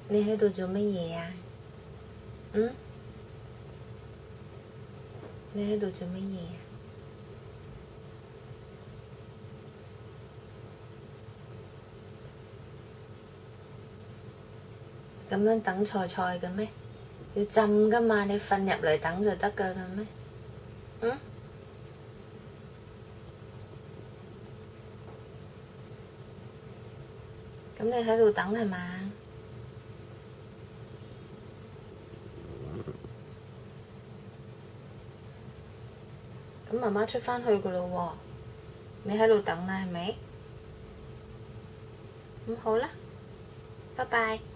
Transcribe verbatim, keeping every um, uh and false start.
你喺度做乜嘢啊？嗯？你喺度做乜嘢啊？咁樣等菜菜嘅咩？要浸噶嘛？你瞓入嚟等就得噶啦咩？嗯？咁你喺度等係嘛？咁媽媽出返去噶咯喎，你喺度等啦係咪？咁好啦，拜拜。